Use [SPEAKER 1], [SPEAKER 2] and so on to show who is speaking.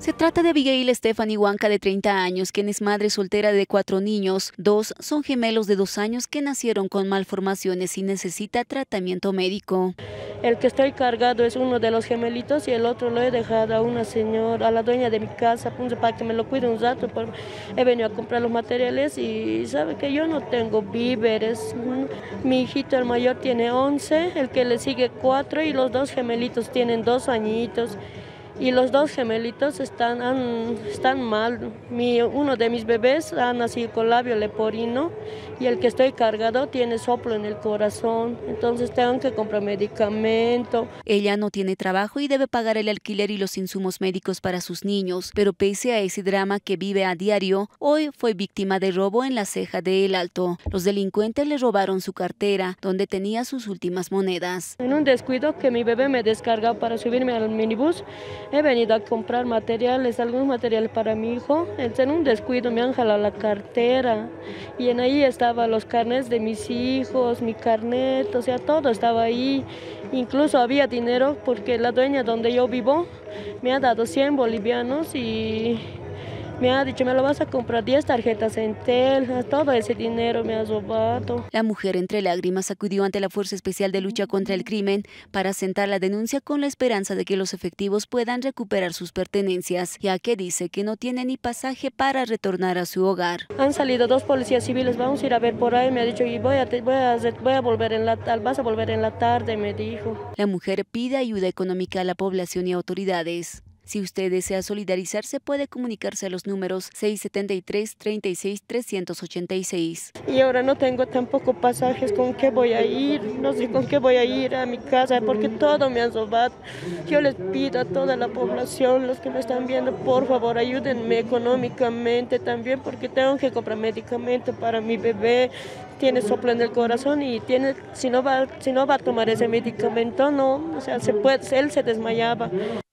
[SPEAKER 1] Se trata de Abigail Stephanie Huanca, de 30 años, quien es madre soltera de 4 niños. 2 son gemelos de 2 años que nacieron con malformaciones y necesita tratamiento médico.
[SPEAKER 2] El que estoy cargado es uno de los gemelitos y el otro lo he dejado a una señora, a la dueña de mi casa, para que me lo cuide un rato. He venido a comprar los materiales y sabe que yo no tengo víveres. Mi hijito el mayor tiene 11, el que le sigue 4 y los 2 gemelitos tienen 2 añitos. Y los 2 gemelitos están mal. Uno de mis bebés ha nacido con labio leporino y el que estoy cargado tiene soplo en el corazón. Entonces tengo que comprar medicamento.
[SPEAKER 1] Ella no tiene trabajo y debe pagar el alquiler y los insumos médicos para sus niños. Pero pese a ese drama que vive a diario, hoy fue víctima de robo en la Ceja de El Alto. Los delincuentes le robaron su cartera, donde tenía sus últimas monedas.
[SPEAKER 2] En un descuido que mi bebé me descargó para subirme al minibús, he venido a comprar materiales, algunos materiales para mi hijo. En un descuido me han jalado la cartera y en ahí estaban los carnets de mis hijos, mi carnet, o sea, todo estaba ahí. Incluso había dinero porque la dueña donde yo vivo me ha dado 100 bolivianos y me ha dicho, me lo vas a comprar 10 tarjetas Entel, todo ese dinero me ha robado.
[SPEAKER 1] La mujer entre lágrimas acudió ante la Fuerza Especial de Lucha contra el Crimen para sentar la denuncia con la esperanza de que los efectivos puedan recuperar sus pertenencias, ya que dice que no tiene ni pasaje para retornar a su hogar.
[SPEAKER 2] Han salido 2 policías civiles, vamos a ir a ver por ahí, me ha dicho, y voy a volver vas a volver en la tarde, me dijo.
[SPEAKER 1] La mujer pide ayuda económica a la población y autoridades. Si usted desea solidarizarse, puede comunicarse a los números 673-36-386.
[SPEAKER 2] Y ahora no tengo tampoco pasajes, ¿con qué voy a ir? No sé con qué voy a ir a mi casa, porque todo me han robado. Yo les pido a toda la población, los que me están viendo, por favor, ayúdenme económicamente también, porque tengo que comprar medicamento para mi bebé. Tiene soplo en el corazón y si no va a tomar ese medicamento, no, o sea, él se desmayaba.